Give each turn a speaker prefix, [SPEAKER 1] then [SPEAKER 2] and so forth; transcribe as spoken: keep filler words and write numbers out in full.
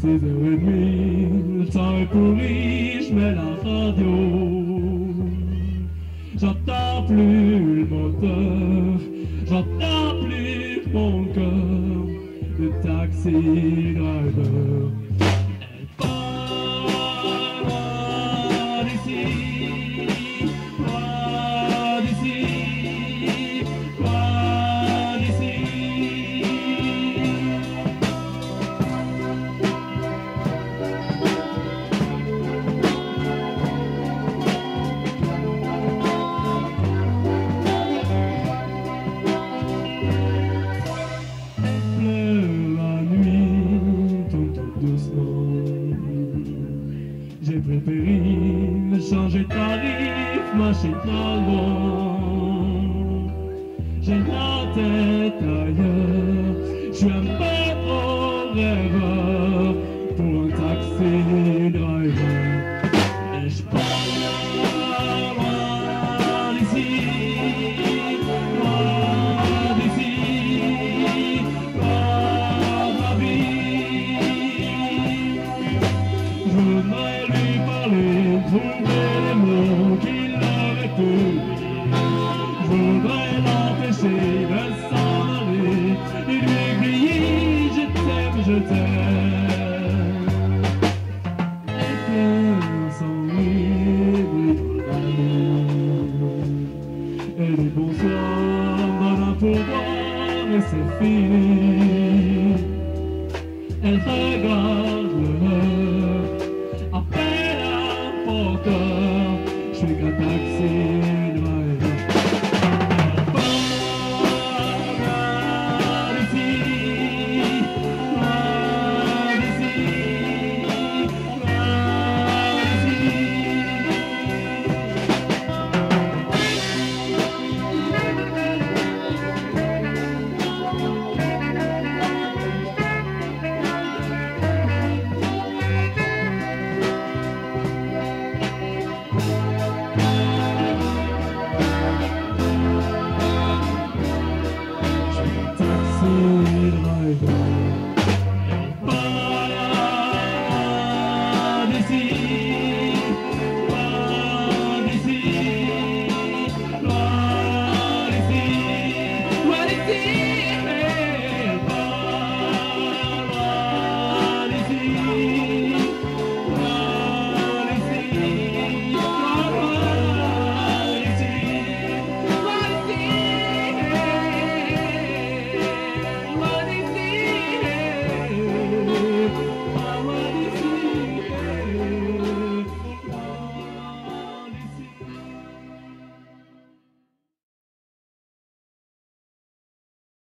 [SPEAKER 1] six heures trente, le temps est pourri, je mets la radio. J'entends plus le moteur, j'entends plus mon cœur, le taxi driver. Elle part loin d'ici, loin d'ici, loin d'ici. J'ai préféré changer de tarif, marcher dans le vent. J'ai la tête ailleurs, je suis un peu trop rêveur pour un taxi driver. Et je pars loin d'ici, loin d'ici, loin de ma vie. Je voudrais lui parler, trouver les mots qui l'auraient tout.